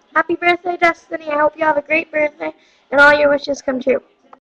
Happy birthday, Destiny. I hope you have a great birthday and all your wishes come true.